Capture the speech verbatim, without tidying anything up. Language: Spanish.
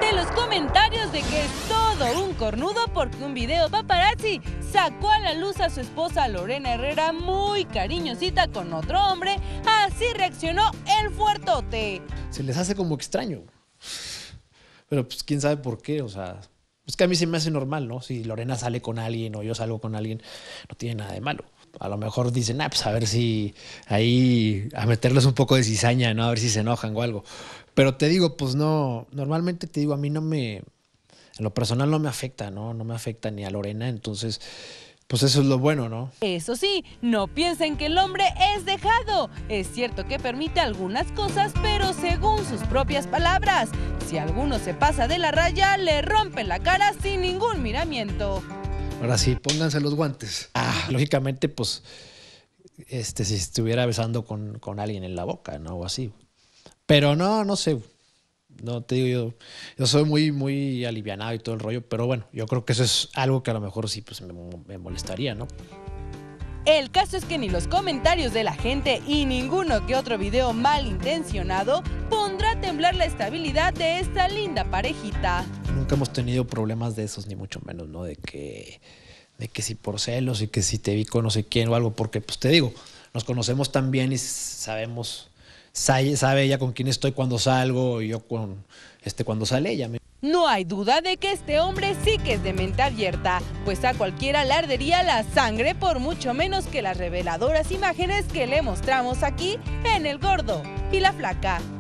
de los comentarios de que es todo un cornudo porque un video paparazzi sacó a la luz a su esposa Lorena Herrera muy cariñosita con otro hombre, así reaccionó el fuertote. Se les hace como extraño, pero pues quién sabe por qué, o sea, es que a mí se me hace normal, ¿no? Si Lorena sale con alguien o yo salgo con alguien, no tiene nada de malo. A lo mejor dicen, ah, pues a ver si ahí, a meterles un poco de cizaña, ¿no? A ver si se enojan o algo. Pero te digo, pues no, normalmente te digo, a mí no me, en lo personal no me afecta, ¿no? No me afecta ni a Lorena, entonces, pues eso es lo bueno, ¿no? Eso sí, no piensen que el hombre es dejado. Es cierto que permite algunas cosas, pero según sus propias palabras, si alguno se pasa de la raya, le rompen la cara sin ningún miramiento. Ahora sí, pónganse los guantes. Ah, lógicamente, pues, este, si estuviera besando con, con alguien en la boca, ¿no? O así. Pero no, no sé. No te digo, yo, yo soy muy, muy alivianado y todo el rollo, pero bueno, yo creo que eso es algo que a lo mejor sí, pues, me, me molestaría, ¿no? El caso es que ni los comentarios de la gente y ninguno que otro video malintencionado pondrá a temblar la estabilidad de esta linda parejita. Nunca hemos tenido problemas de esos, ni mucho menos, ¿no? De que, de que si por celos y que si te vi con no sé quién o algo, porque pues te digo, nos conocemos tan bien y sabemos, sabe, sabe ella con quién estoy cuando salgo y yo con, este, cuando sale ella. No hay duda de que este hombre sí que es de mente abierta, pues a cualquiera le ardería la sangre por mucho menos que las reveladoras imágenes que le mostramos aquí en El Gordo y la Flaca.